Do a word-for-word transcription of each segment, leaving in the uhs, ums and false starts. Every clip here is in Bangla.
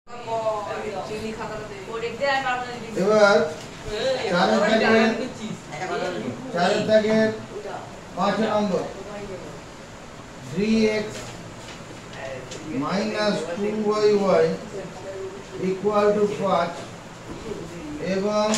এবার চারের দাগের চারের দাগের পাঁচ নম্বর three X minus two Y Y equal to পাঁচ এবং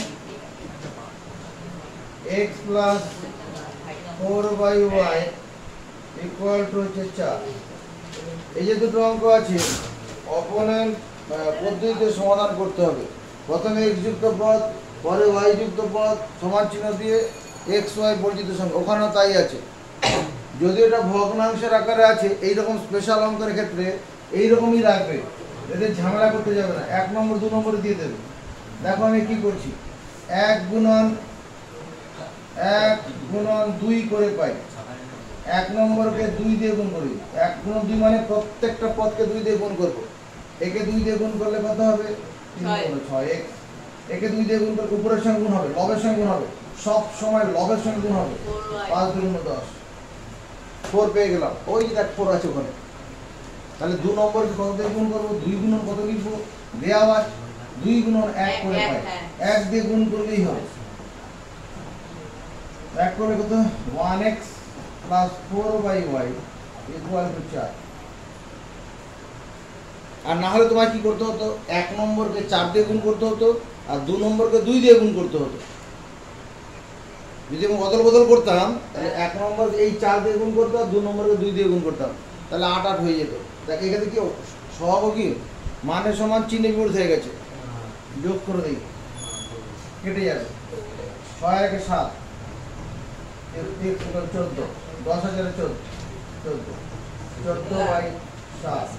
x plus four by Y equal to হচ্ছে চার। এই যে দুটো অঙ্ক আছে অপোনেন্ট পদ্ধতিতে সমাধান করতে হবে। প্রথমে x যুক্ত পদ, পরে y যুক্ত পদ, সমান চিহ্ন দিয়ে x y পরিচিত সংখ্যা, ওখানেও তাই আছে। যদি এটা ভগ্নাংশের আকারে আছে এইরকম স্পেশাল অঙ্কের ক্ষেত্রে এইরকমই রাখবে, এদের ঝামেলা করতে যাবে না, এক নম্বর দু নম্বরে দিয়ে দেবে। দেখো আমি কি করছি, এক গুণন এক গুণন দুই করে পাই, এক নম্বরকে দুই দিয়ে গুণ করি, এক গুণন দুই মানে প্রত্যেকটা পদকে দুই দিয়ে গুণ করবো। একে দুই দিয়ে গুণ করলে কত হবে? ছয়। এক্স একে দুই দিয়ে গুণ করলে উপরের সঙ্গে গুণ হবে, লবের সঙ্গে গুণ হবে, সব সময় লবের সঙ্গে গুণ হবে। পাঁচ দুই গুণ দশ, ফোর পেয়ে গেলাম, ওই যে দেখ ফোর আছে ওখানে। তাহলে দু নম্বরকে কত দিয়ে গুণ করবো? দুই গুণন কত লিখবো? দেয়া আবার দুই গুণন এক করে পাই, এক দিয়ে গুণ করলেই হবে। এক করলে কত? One X plus four by Y equal to চার। আর না হলে তোমার কি করতে হতো? এক নম্বরকে চার দিয়ে গুণ করতে হতো আর দু নম্বরকে দুই দিয়ে গুণ করতে হতো। যদি আমি বদল বদল করতাম তাহলে এক নম্বর এই চার দিয়ে গুণ করতাম, দু নম্বরকে দুই দিয়ে গুণ করতাম, তাহলে আট আট হয়ে যেত। দেখ এখানে কি সহগ কি মানে সমান চিহ্নে বিপরীত হয়ে গেছে, যোগ করে দিই কেটে যাবে। ছয় একে সাত, চোদ্দ, দশ হাজারে চোদ্দ চোদ্দ চোদ্দ বাই সাত,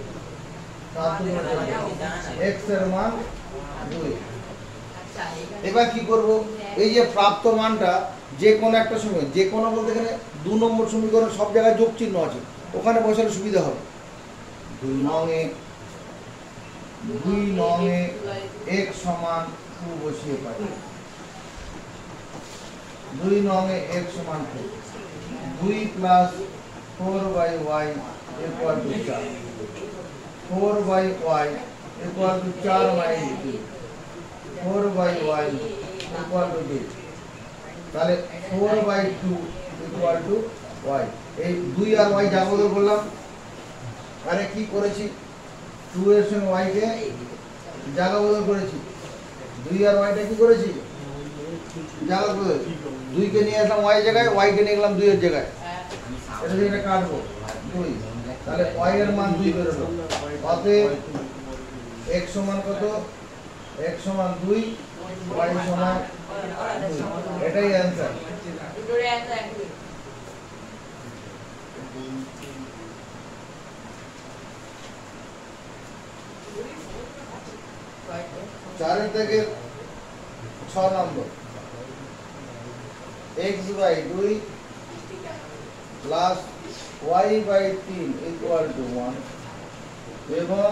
এক্স এর মান দুই। এবার কি করব? এই যে প্রাপ্ত মানটা যে কোনো একটা সময়, যে কোনো বলতে এখানে দু নম্বর সমীকরণ সব জায়গায় যোগ চিহ্ন আছে, ওখানে বসালে সুবিধা হবে। দুই নং এ দুই নং এ এক সমান টু বসিয়ে পাই, দুই নং এ এক সমান টু, দুই plus four by Y equal to চার, four by Y equal to চার মাইনাস দুই, four by Y equal to দুই। তাহলে four by two equal to Y. এই দুই আর ওয়াই যা বদল করলাম, আরে কি করেছি? টু এর সঙ্গে ওয়াই কে জায়গা বদল করেছি, দুই আর ওয়াইটা কি করেছি? জায়গা বদল। দুই কে নিয়ে আসলাম ওয়াই জায়গায়, ওয়াই কে নিয়ে গেলাম দুই এর জায়গায়, এটা দিয়ে এটা কাটবো দুই, তাহলে ওয়াই এর মান দুই বেরোলো। অতএব x সমান কত? x সমান দুই, y সমান দুই। এটাই অ্যানসার। চারের থেকে ছ নম্বর x বাই দুই প্লাস y বাই তিন ইকুয়াল টু ওয়ান এবং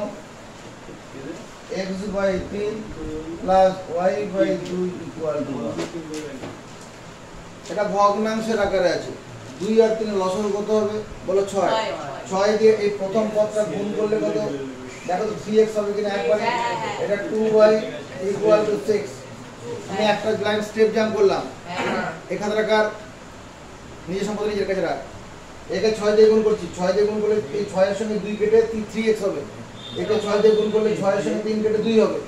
x বাই তিন প্লাস y বাই দুই ইকুয়াল টু ওয়ান। এটা ভগ্নাংশের আকারে আছে। দুই আর তিন লসাগু কত হবে? বলো ছয়। ছয় দিয়ে এই প্রথম পদটা গুণ করলে কত? দেখো তো থ্রি এক্স হবে কিনা একবারে। এটা two Y equal to six. আমি একটা লাইন স্টেপ জাম্প করলাম, এখানকার নিজের সম্পদ নিজের কাছে রাখ। একে ছয় দিয়ে গুণ করছি, ছয় দিয়ে গুণ করলে এই ছয়ের সঙ্গে দুই কেটে থ্রি এক্স হবে। একে ছয় দিয়ে গুণ করলে ছয়ের সঙ্গে তিন কেটে দুই হবে।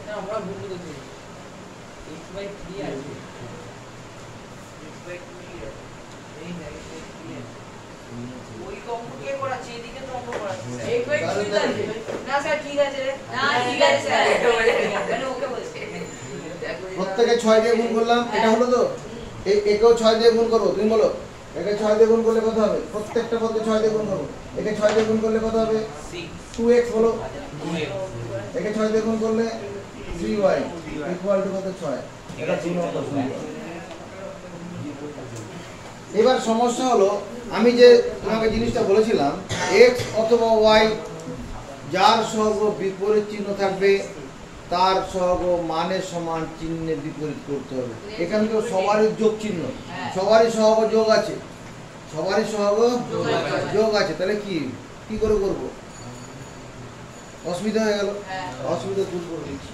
প্রত্যেকে ছয় দিয়ে গুণ করলাম, এটা হলো তো। একেও ছয় দিয়ে গুণ করবো, তুমি বলো। একে ছয় দিয়ে গুণ করলে কত হবে? প্রত্যেকটা পদকে ছয় দিয়ে গুণ করবো। একে ছয় দিয়ে গুণ করলে কত হবে? টু এক্স বলো। একে ছয় দিয়ে গুণ করলে থ্রি ওয়াই ইকুয়াল টু কত? ছয়। এটা তিন নম্বর সমীকরণ। এবার সমস্যা হলো, আমি যে তোমাকে জিনিসটা বলেছিলাম, এক্স অথবা ওয়াই যার সহগ বিপরীত চিহ্ন থাকবে তার সহগ মানের সমান চিহ্নের বিপরীত করতে হবে। এখানে তো সবারই যোগ চিহ্ন, সবারই সহগ যোগ আছে, সবারই সহগ যোগ আছে। তাহলে কি কি করে করব? অসুবিধা হয়ে গেল, অসুবিধা দূর করে দিচ্ছি।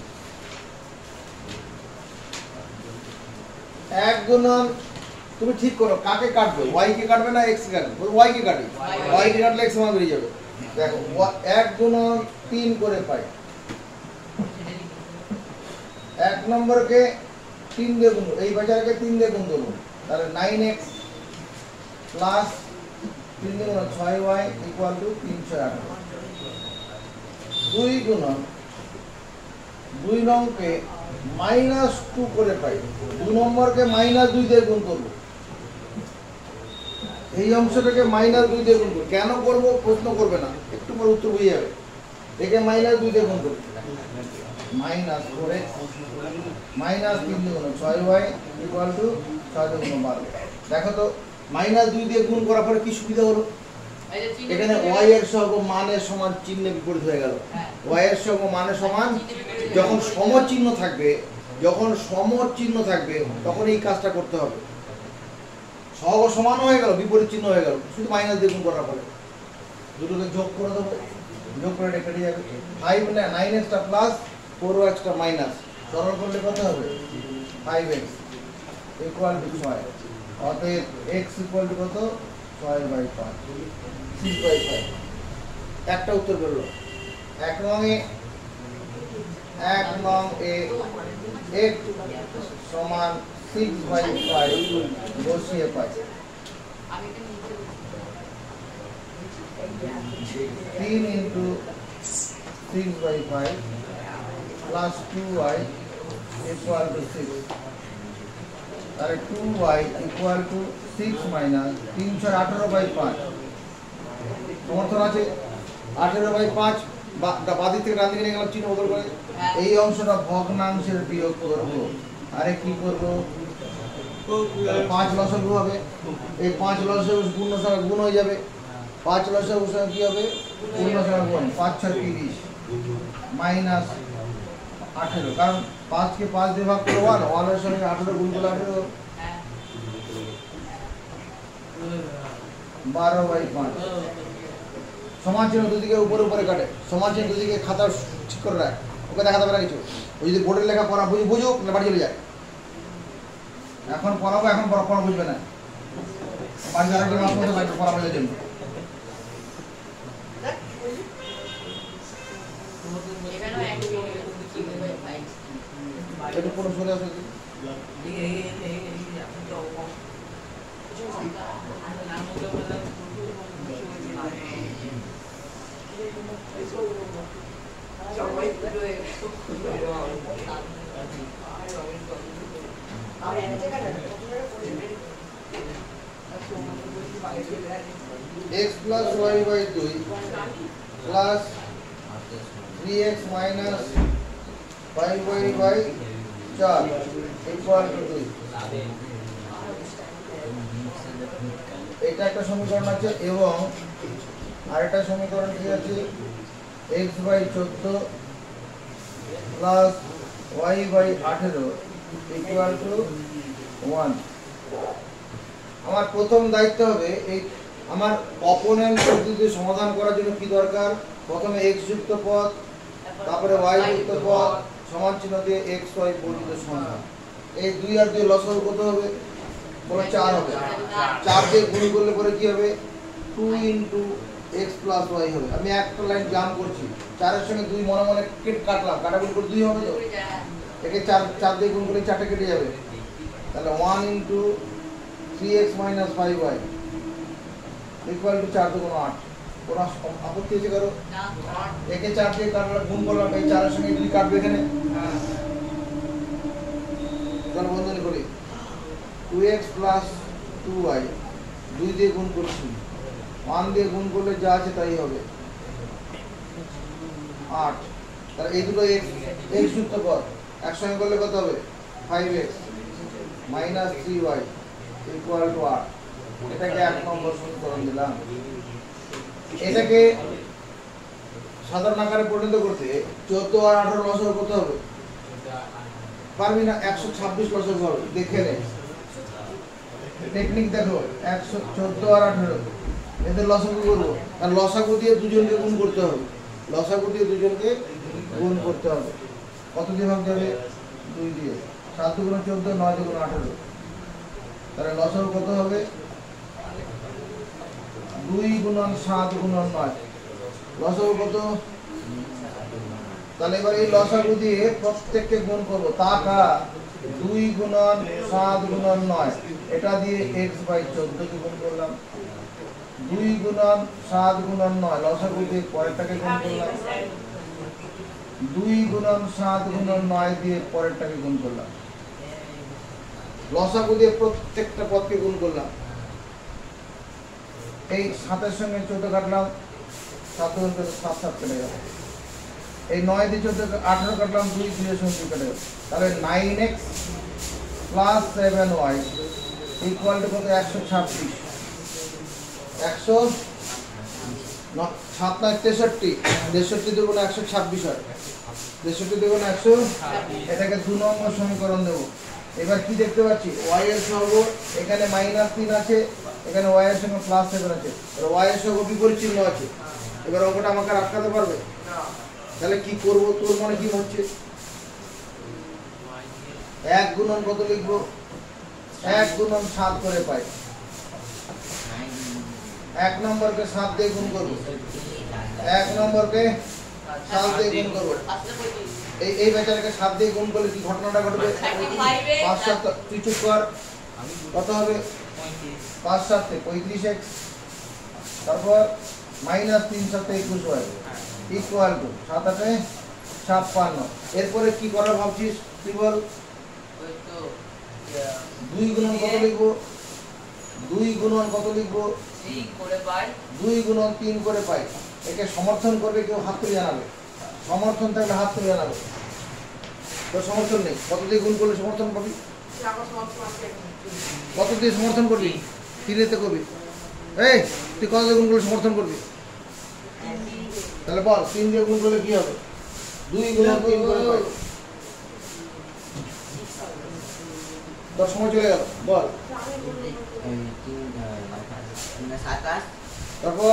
এক গুণন, তুমি ঠিক করো কাকে কাটবে, ওয়াই কে কাটবে না এক্স কে কাটবে, ওয়াই কে কাটি, ওয়াই কে কাটলে এক্স সমান বেরিয়ে যাবে। দেখো এক গুণন তিন করে পাই, এক নম্বরকে তিন দিয়ে গুণ, এই বাজারকে তিন দিয়ে গুণ দেবো, তাহলে নাইন এক্স প্লাস তিন দিয়ে গুণ ছয় ওয়াই ইকুয়াল টু তিনশো আঠারো। দুই গুণন দুই নম্বরকে মাইনাস টু করে পাই, দুই নম্বরকে মাইনাস দুই দিয়ে গুণ করবো, এই অংশটাকে মাইনাস দুই দিয়ে গুণ করবো। কেন করবো প্রশ্ন করবে না, একটু পর উত্তর বুঝে যাবে। একে মাইনাস দুই দিয়ে গুণ করবো, মাইনাস ফোর এক্স মাইনাস তিন দিয়ে গুণ ছয় ওয়াই ইকুয়াল টু ছয় দিয়ে গুণ বারো। দেখো তো মাইনাস দুই দিয়ে গুণ করার পরে কি সুবিধা হলো, এখানে ওয়াই এর সহগ মানের সমান চিহ্নে বিপরীত হয়ে গেল। ওয়াই এর সহগ মানের সমান, যখন সমচিহ্ন থাকবে, যখন সমচিহ্ন থাকবে তখন এই কাজটা করতে হবে। সহগ সমান হয়ে গেল, বিপরীত চিহ্ন হয়ে গেল, শুধু মাইনাস দিয়ে গুণ করার পরে দুটোকে যোগ করে দেবো, যোগ করে এটা কেটে যাবে। ফাইভ না নাইন এক্সটা প্লাস ফোর এক্সটা মাইনাস, সরল করলে কত হবে ফাইভ এক্স ইকুয়াল টু ছয়। অতএব এক্স ইকুয়াল টু কত ছয় বাই পাঁচ, সিক্স বাই ফাইভ। একটা উত্তর বেরোলো। এক নং এ এক নং এ এক্স সমান সিক্স বাই ফাইভ বসিয়ে পাই তিন into six by five plus two Y equal to six. তাহলে two Y equal to six minus তিনশো আঠেরো বাই পাঁচ। সমর্থন আছে আঠেরো বাই পাঁচ, বাদিক থেকে ডান দিকে নিয়ে গেলাম চিহ্ন বদল করে। এই অংশটা ভগ্নাংশের বিয়োগ করবো, আরে কি করবো, পাঁচ লসাগু হবে, এই পাঁচ লসাগু পূর্ণ সংখ্যা গুণ হয়ে যাবে, পাঁচ লসাগুর সঙ্গে কি হবে পূর্ণ সংখ্যা গুণ, পাঁচ ছয় তিরিশ মাইনাস আঠেরো, কারণ পাঁচকে পাঁচ দিয়ে ভাগ করে ওয়ান, ওয়ানের সঙ্গে আঠেরো গুণ করলে আঠেরো, বারো বাই পাঁচ। সমান চিহ্ন দুদিকে উপরে উপরে কাটে, সমান চিহ্ন দুদিকে খাতা ঠিক করে রাখ, ওকে দেখাতে পারে কিছু। ওই যদি বোর্ডের লেখা পড়া বুঝি বুঝুক না বাড়ি চলে যায়। এখন পড়াবো, এখন পড়া বুঝবে না, বাড়ি আরেকটা মাস মধ্যে লাগবে পড়া বোঝার জন্য। একটু পুরো সরে আসো। x plus y by two plus three x minus five y by four equal to two। এটা একটা সমীকরণ আছে, এবং আরেকটা সমীকরণ কি আছে, x by চোদ্দ plus y by আঠেরো equal to one। আমার প্রথম দায়িত্ব হবে এই আমার অপোনেন্ট পদ্ধতি সমাধান করার জন্য কি দরকার, প্রথমে x যুক্ত পদ, তারপরে y যুক্ত পদ, সমান চিহ্ন দিয়ে x y বর্ধিত সংখ্যা। এই দুই আর দুই লসাগু কত হবে, বলে চার হবে। চার দিয়ে গুণ করলে পরে কি হবে, two into X plus Y হবে। আমি একটা লাইন জাম্প করছি, চারের সঙ্গে দুই মনে মনে কেটে কাটলাম, কাটাকুটি করে দুই হবে তো, একে চার চার দিয়ে গুণ করলে চারটে কেটে যাবে। তাহলে one into three X minus five Y equal to চার দুগুণ আট। কোনো আপত্তি হয়েছে কারো? একে চার দিয়ে কাটলাম, গুণ করলাম, এই চারের সঙ্গে দুই কাটবে এখানে। তাহলে বন্ধনী করি, two X plus two Y দুই দিয়ে গুণ করছি, ওয়ান দিয়ে গুণ করলে যা আছে তাই হবে আট। তাহলে এই দুটো এক্স এক্স যুক্ত পদ একসঙ্গে করলে কত হবে, five X minus three Y equal to আট। এটাকে এক নম্বর সমীকরণ দিলাম। এটাকে সাধারণ আকারে পরিণত করতে চোদ্দ আর আঠারো লসাগু করতে হবে, পারবি না? একশো ছাব্বিশ লসাগু হবে, দেখে নে টেকনিক দেখো। একশো চোদ্দ আর আঠারো এদের লসাগু করবো, আর লসাগু দিয়ে দুজনকে গুণ করতে হবে। লসাগু দিয়ে দুজনকে গুণ করতে হবে। কত দিয়ে ভাগ যাবে? দুই দিয়ে। সাত দুগুণ চোদ্দ, নয় দুগুণ আঠারো। তাহলে লসাগু কত হবে? দুই গুণন সাত গুণন নয়। লসাগু কত? তাহলে এবার এই লসাগু দিয়ে প্রত্যেককে গুণ করবো। টাকা দুই গুণন সাত গুণন নয়, এটা দিয়ে এক্স বাই চোদ্দ কে গুণ করলাম। দুই গুণন সাত গুণন নয়, লসাগু দিয়ে পরেরটাকে গুণ করলাম। দুই গুণন সাত গুণন নয় দিয়ে পরেরটাকে গুণ করলাম। লসাগু দিয়ে প্রত্যেকটা পদকে গুণ করলাম। এই সাতের সঙ্গে চোদ্দ কাটলাম, সাত গুণ সাত সাত কেটে গেল। এই নয় দিয়ে চোদ্দ আঠারো কাটলাম, দুই দুইয়ের সঙ্গে কেটে গেল। তাহলে nine X plus seven Y equal to কত? একশো ছাব্বিশ। একশো সাত নয় তেষট্টি, তেষট্টি দুগুণ একশো ছাব্বিশ হয়। তেষট্টি দুগুণ একশো, এটাকে দু নম্বর সমীকরণ দেবো। এবার কি দেখতে পাচ্ছি? ওয়াই এর সহগ এখানে মাইনাস তিন আছে, এখানে ওয়াই এর সঙ্গে প্লাস সেভেন আছে, ওয়াই এর সহগ বিপরীত চিহ্ন আছে। এবার অঙ্কটা আমাকে আটকাতে পারবে? তাহলে কি করব? তোর মনে কি হচ্ছে? এক গুণন কত লিখবো? এক গুণন সাত করে পাই। এক নম্বরকে সাত দিয়ে গুণ করবো, এক নম্বরকে সাত দিয়ে গুণ করবো। এই এই বেচারাকে সাত দিয়ে গুণ করলে কি ঘটনাটা ঘটবে? পাঁচ সাত, তুই চুপ কর, কত হবে? পাঁচ সাতে পঁয়ত্রিশ এক্স, তারপর মাইনাস তিন সাতে একুশ ওয়াই ইকুয়াল টু সাত আটে ছাপ্পান্ন। এরপরে কি করার ভাবছিস তুই বল? দুই গুণন কত লিখবো? দুই গুণন কত লিখবো? দুই গুণন তিন করে পাই। একে সমর্থন করবে কেউ? হাত তুলে জানাবে। সমর্থন থাকলে হাত তুলে জানাবে। তোর সমর্থন নেই, কত দিয়ে গুণ করলে সমর্থন পাবি? কত দিয়ে সমর্থন করবি? তিনেতে করবি। এই তুই কত দিয়ে গুণ করলে সমর্থন করবি? তাহলে বল, তিন দিয়ে গুণ করলে কি হবে? দুই গুণন তিন করে পাই। তোর সময় চলে গেল, বল। তারপর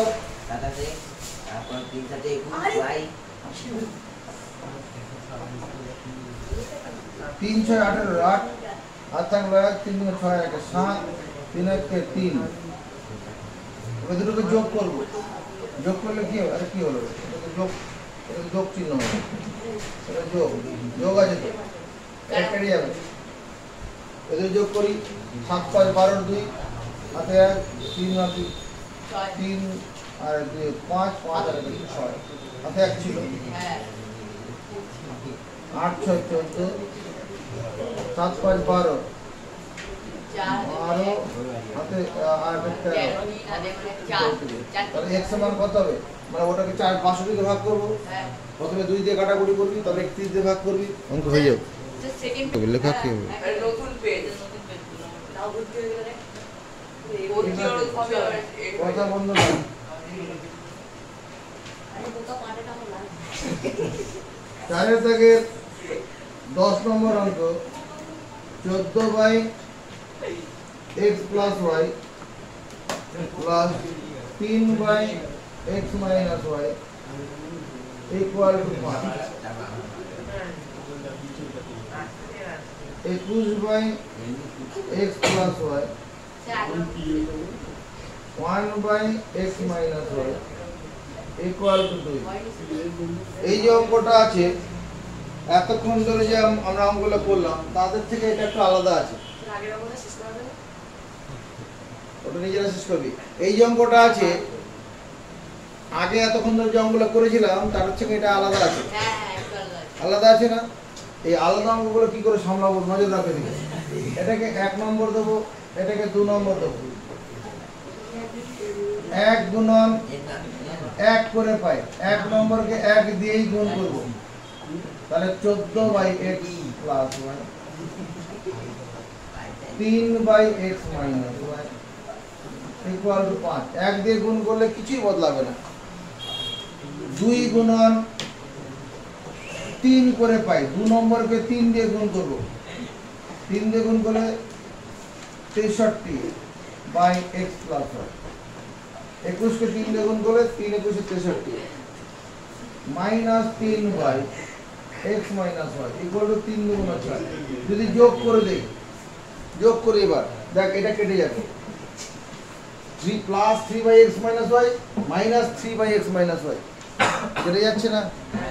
তিন ছয় আঠারো, আট আট থাকলো এক, তিন দুটো ছয়, এক সাত, তিন একে তিন। ওই দুটোকে যোগ করবো। যোগ করলে কি হবে? আরে কি হলো? যোগ, যোগ চিহ্ন হবে। যোগ যোগ আছে তো, এক কেটে যাবে। এদের যোগ করি। সাত পাঁচ বারোর দুই, হাতে এক, তিন হাতে তিন আর দুই পাঁচ, পাঁচ আর ছয়, হাতে এক ছিল। আট ছয় চোদ্দ, সাত পাঁচ বারো, বারো হাতে আর তেরো। তাহলে এক্স মান কত হবে? মানে ওটাকে চার বাষট্টি দিয়ে ভাগ করবো। প্রথমে দুই দিয়ে কাটাকুটি করবি, তবে একত্রিশ দিয়ে ভাগ করবি, অঙ্ক হয়ে যাবে। লেখা কি হবে? কথা বন্ধ না। চারের দাগের দশ নম্বর অঙ্ক, চোদ্দ by X plus Y plus তিন by x minus Y equal to পাঁচ। একুশ by X plus Y one by x minus Y equal to দুই। এই যে অঙ্কটা আছে, এতক্ষণ ধরে যে আমরা অঙ্কগুলো করলাম তাদের থেকে এটা একটু আলাদা আছে। ওটা নিজেরা শেষ করবি। এই যে অঙ্কটা আছে, আগে এতক্ষণ ধরে যে অঙ্কগুলো করেছিলাম তার থেকে এটা আলাদা আছে। আলাদা আছে না? এই আলাদা অঙ্কগুলো কি করে সামলাবো নজর রাখবে দিকে। এটাকে এক নম্বর দেবো, এটাকে দু নম্বর দেবো। এক গুণন এক করে পাই, এক নম্বরকে এক দিয়েই গুণ করবো। তাহলে চোদ্দ বাই এক্স প্লাস ওয়াই তিন by x minus Y equal to পাঁচ। এক দিয়ে গুণ করলে কিছুই বদলাবে না। দুই গুণন তিন করে পাই, দু নম্বরকে তিন দিয়ে গুণ করবো। তিন দিয়ে গুণ করলে তেষট্টি বাই এক্স প্লাস ওয়াই। একুশকে তিন দিয়ে গুণ করলে তিন একুশে তেষট্টি। মাইনাস তিন by x minus Y equal to তিন দুগুণ ছয়। যদি যোগ করে দেই, যোগ করে এবার দেখ এটা কেটে যাবে, three plus three by x minus Y minus three by x minus Y কেটে যাচ্ছে না,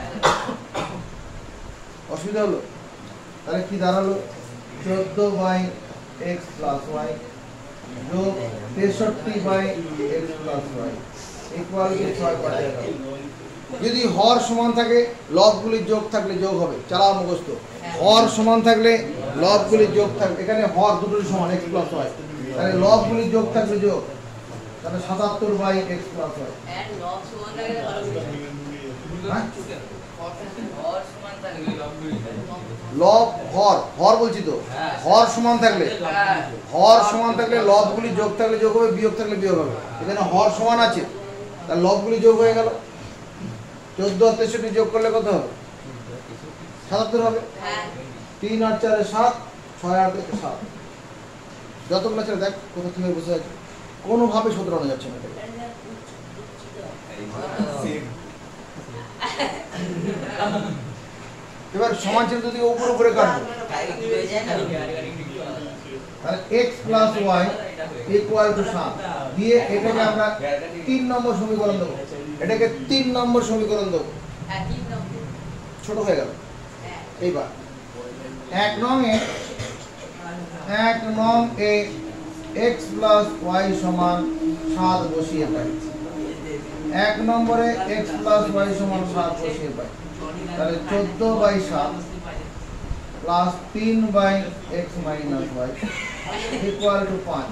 অসুবিধা হলো? তাহলে কি দাঁড়ালো? চোদ্দ বাই এক্স প্লাস ওয়াই যোগ তেষট্টি by X plus Y equal to ছয় পাঁচে এগারো। যদি হর সমান থাকে লবগুলির যোগ থাকলে যোগ হবে, চালাও মুখস্থ। হর সমান থাকলে লবগুলির যোগ থাকবে, এখানে হর দুটোই সমান এক্স প্লাস ওয়াই, তাহলে লবগুলির যোগ থাকলে যোগ, তাহলে সাতাত্তর বাই এক্স প্লাস ওয়াই। লব হর হর বলছি তো, হর সমান থাকলে হর সমান থাকলে লবগুলি যোগ থাকলে যোগ হবে, বিয়োগ থাকলে বিয়োগ হবে। এখানে হর সমান আছে, তাহলে লবগুলি যোগ হয়ে গেল। চোদ্দ আর তেষট্টি যোগ করলে কত হবে? সাতাত্তর হবে। তিন আর চারে সাত, ছয় আর থেকে সাত, যতগুলো ছেলে দেখ কোথা থেকে বসে আছে, কোনোভাবে শোধরানো যাচ্ছে না। এবার সমান চিহ্ন যদি উপর উপরে কাটবো, তাহলে x plus Y equal to সাত দিয়ে এটাকে আমরা তিন নম্বর সমীকরণ দেবো, এটাকে তিন নম্বর সমীকরণ দেবো, ছোট হয়ে গেল। এইবার এক নং এ এক নং এ এক্স প্লাস ওয়াই সমান সাত বসিয়ে পাই, এক নম্বরে এক্স প্লাস ওয়াই সমান সাত বসিয়ে পাই, তাহলে চোদ্দ বাই সাত প্লাস তিন by x minus Y equal to পাঁচ।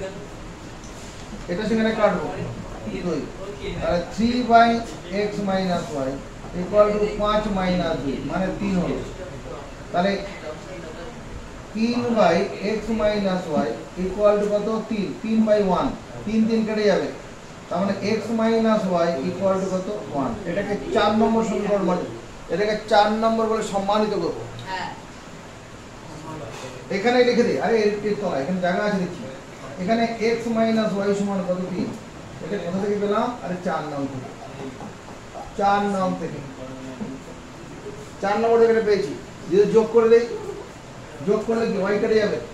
এটা সেখানে কাটবো দুই, তাহলে three by x minus Y equal to পাঁচ মাইনাস দুই মানে তিন হলো। তাহলে তিন by x minus Y equal to কত? তিন। তিন বাই ওয়ান, তিন তিন কেটে যাবে, তার মানে x minus Y equal to কত? ওয়ান। এটাকে চার নম্বর সমীকরণ মানে এটাকে চার নম্বর বলে সম্মানিত করবো। এখানে লিখে দিই, আরে এর তলা এখানে জায়গা আছে দেখছি, এখানে এক্স মাইনাস ওয়াই সমান কত? তিন। এটা কোথা থেকে পেলাম? আরে চার নাম থেকে, চার নাম থেকে চার নম্বর থেকে পেয়েছি। যদি যোগ করে দেই, যোগ করলে কি ওয়াই কেটে যাবে,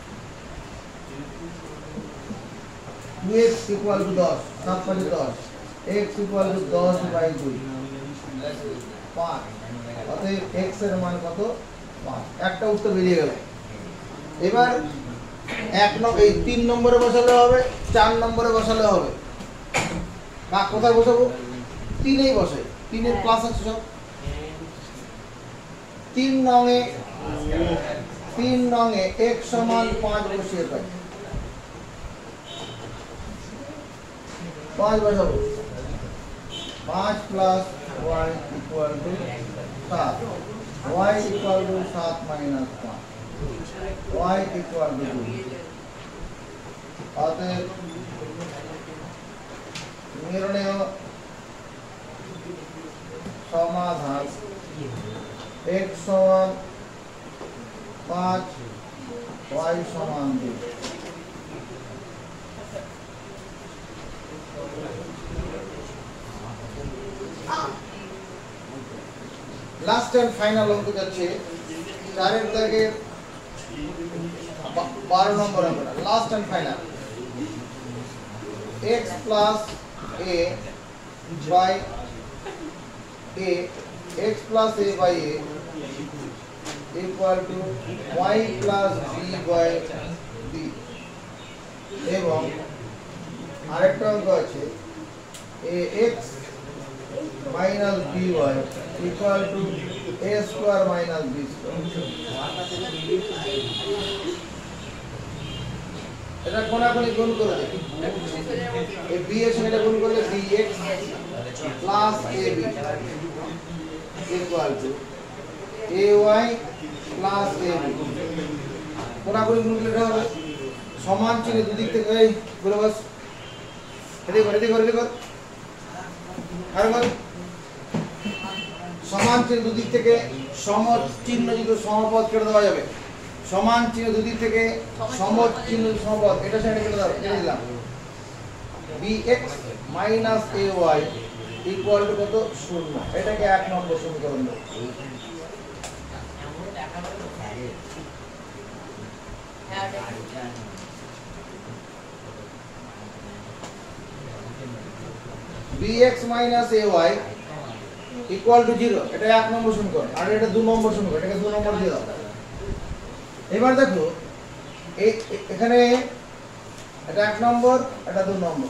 টু এক্স ইকুয়াল টু দশ, সাত পাঁচে দশ, এক্স ইকুয়াল টু দশ বাই দুই পাঁচ, অতএব এক্স এর মান কত? পাঁচ। একটা উত্তর বেরিয়ে গেল। এবার এক নম্বর এই তিন নম্বরে বসালে হবে, চার নম্বরে বসালে হবে। কাক কোথায় বসাবো? তিনেই বসাই, তিনের প্লাস আছে সব। তিন নঙে তিন নঙে এক সমান পাঁচ বসিয়ে পাই, পাঁচ বসাবো, পাঁচ প্লাস ওয়াই ইকুয়াল টু সাত, ওয়াই ইকুয়াল টু সাত মাইনাস পাঁচ, ওয়াই ইকুয়াল টু দুই। অতএব নির্ণয় সমাধান x সমান পাঁচ, y সমান দুই। লাস্ট এন্ড ফাইনাল অঙ্ক যাচ্ছে চারের দাগে বারো নম্বর অঙ্কটা, last and final. x plus a by a, x plus a by a equal to y plus b by b, এবং আরেকটা অঙ্ক আছে ax minus by equal to a square minus b square। এটা কোনাকুনি গুণ করে দেখি, এই b এর সঙ্গে গুণ করলে bx plus ab equal to ay plus ab। কোনাকুনি গুণ করলে এটা হবে সমান চিহ্ন দুদিক থেকে, এই বলে বস, এদিকে করে এদিকে করে এদিকে কর, আর বল সমান চিহ্ন দুদিক থেকে সম চিহ্ন যদি সমপদ কেটে দেওয়া যাবে, সমান চিহ্ন দুদিক থেকে সম চিহ্ন সমপদ, এটা সেটা কেটে দাও, কেটে দিলাম। bx minus ay equal to কত শূন্য এটাকে এক নম্বর সমীকরণ দেব bx minus ay equal to zero এটা এক নম্বর সমীকরণ আর এটা দুই নম্বর সমীকরণ এটাকে দুই নম্বর দিয়ে দাও এবার দেখো এই এখানে এটা এক নম্বর এটা দুই নম্বর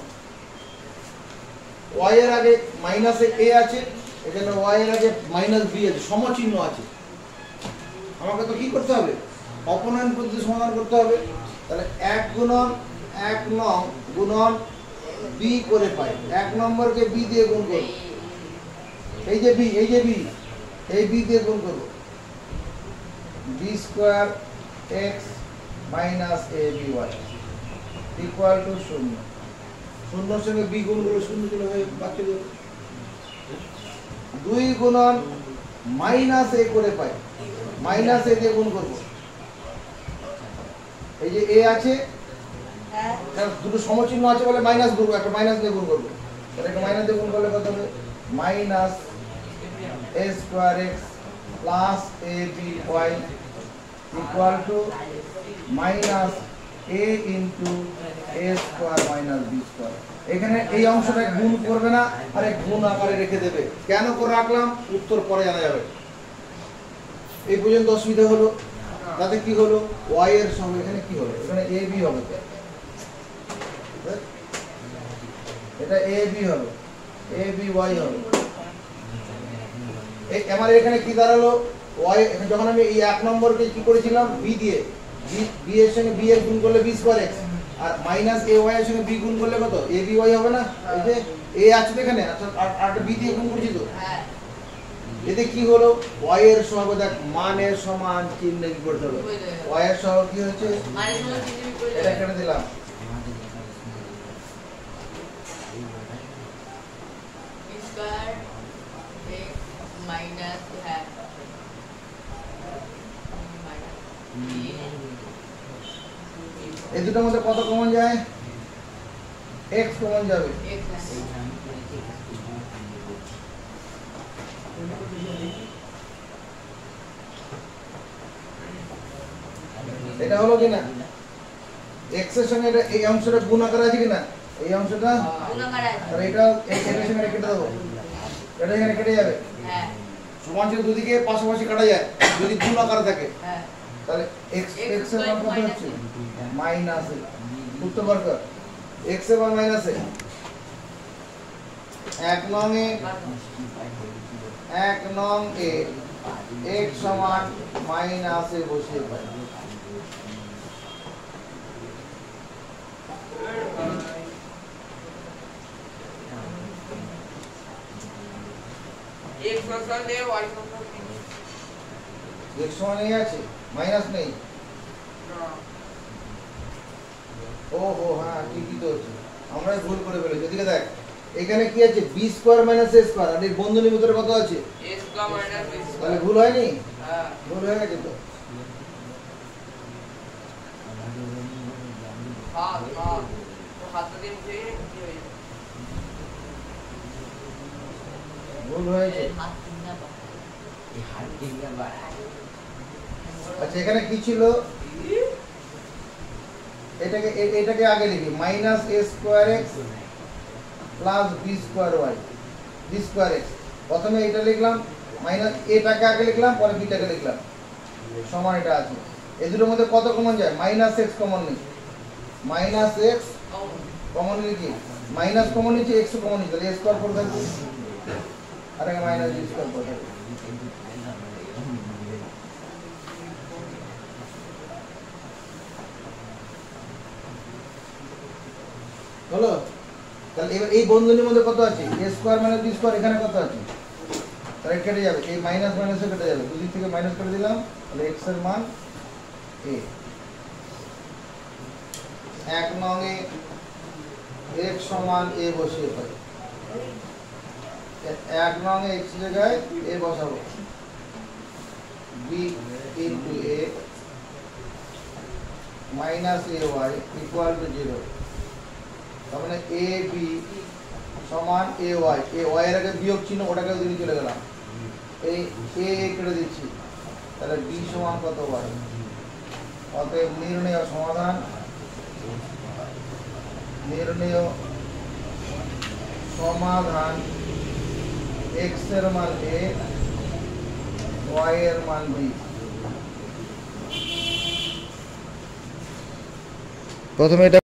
y এর আগে মাইনাস a আছে এখানে y এর আগে মাইনাস b আছে সমচিহ্ন আছে আমাকে তো কি করতে হবে অপনয়ন পদ্ধতি সমাধান করতে হবে তাহলে এক গুণন এক নং গুণন b করে পাই এক নম্বরকে b দিয়ে গুণ করব এই যে b এই যে b এই b দিয়ে গুণ করব b square x minus ab y equal to শূন্য শূন্যর সঙ্গে b গুণ করলে শূন্য চলে যাবে বাকি দুই গুণন মাইনাস a করে পাই মাইনাস a দিয়ে গুণ করব এই যে a আছে হ্যাঁ দুটো সমচিহ্ন আছে বলে মাইনাস করব একটা মাইনাস দিয়ে গুণ করব তাহলে একটা মাইনাস দিয়ে গুণ করলে কত হবে minus a square x plus ab y equal to minus a into a square minus b square এখানে এই অংশটা গুণ করবে না আর এক গুণ আকারে রেখে দেবে কেন করে রাখলাম উত্তর পরে জানা যাবে এই পর্যন্ত অসুবিধা হলো তাতে কি হলো y এর সঙ্গে এখানে কি হলো এখানে ab হবে এটা ab হবে ab y হবে এই আমার এখানে কি দাঁড়ালো y যখন আমি এই এক নম্বরকে কি করেছিলাম b দিয়ে b এর সঙ্গে b এর গুণ করলে b স্কয়ার x আর মাইনাস ay এর সঙ্গে b গুণ করলে কত aby হবে না এই যে a আছে এখানে আচ্ছা আর b দিয়ে গুণ করছি তো হ্যাঁ এতে কি হলো y এর সহগ দেখ মানের সমান চিহ্ন কি করতে হবে y এর সহগ কি হচ্ছে মানের সমান চিহ্ন কি করে এটা কেটে দিলাম স্কয়ার x মাইনাস হ্যাঁ এই দুটোর মধ্যে কত কমন যায় x কমন যাবে এটা হলো কি না x এর সঙ্গে এটা এই অংশটা গুণ আকারে আছে কি না এই অংশটা গুণ আকারে আছে আর এটা এই এর সঙ্গে কেটে দেবো এটা এখানে কেটে যাবে হ্যাঁ সমান চিহ্ন দুদিকে পাশাপাশি কাটা যায় যদি গুণ আকারে থাকে হ্যাঁ তাহলে x x এর মান কত হচ্ছে মাইনাস উত্তর বার কর x এর মান মাইনাস এক নং এ এক নং এ x সমান মাইনাস এ বসিয়ে পাই x সমান দে y সমান x সমান এই আছে মাইনাস নেই ও হো হ্যাঁ ঠিকই তো আছে আমরা ভুল করে ফেলেছি এদিকে দেখ এখানে কি আছে b square minus a square আর এর বন্ধনীর ভিতরে কত আছে a square minus b square তাহলে ভুল হয়নি হ্যাঁ ভুল হয়ে গেছে তো হ্যাঁ হ্যাঁ তো হাত দিয়ে মুছে কি হয়ে ভুল হয়েছে হাত তিনটা বা এই হাত তিনটা বা আচ্ছা এখানে কি ছিল এটাকে এটাকে আগে লিখি minus a square x plus b square y b square x প্রথমে এটা লিখলাম মাইনাস a টাকে আগে লিখলাম পরে b টাকে লিখলাম সমান এটা আছে এই দুটোর মধ্যে কত কমন যায় মাইনাস x কমন নেই মাইনাস x কমন লিখি মাইনাস কমন নিচে x কমন নিচে তাহলে a স্কয়ার পড়ে থাকবে আর এখানে মাইনাস b স্কয়ার পড়ে থাকবে হলো তাহলে এবার এই বন্ধনীর মধ্যে কত আছে a square minus b square এখানে কত আছে তাহলে কেটে যাবে এই মাইনাস মাইনাসে কেটে যাবে দুই দিক থেকে মাইনাস করে দিলাম তাহলে x এর মান a এক নং এ x সমান a বসিয়ে পাই এক নং এ x জায়গায় a বসাবো b into a minus ay equal to zero তার মানে a b সমান এ ওয়াই, এ ওয়াই এর আগে বিয়োগ চিহ্ন, ওটাকে দিকে চলে গেলাম, এই এ কেটে দিচ্ছি, তাহলে বি সমান কত ওয়াই। অতএব নির্ণয় সমাধান, নির্ণয় সমাধান এক্স এর মান এ, ওয়াই এর মান বি। প্রথমে এটা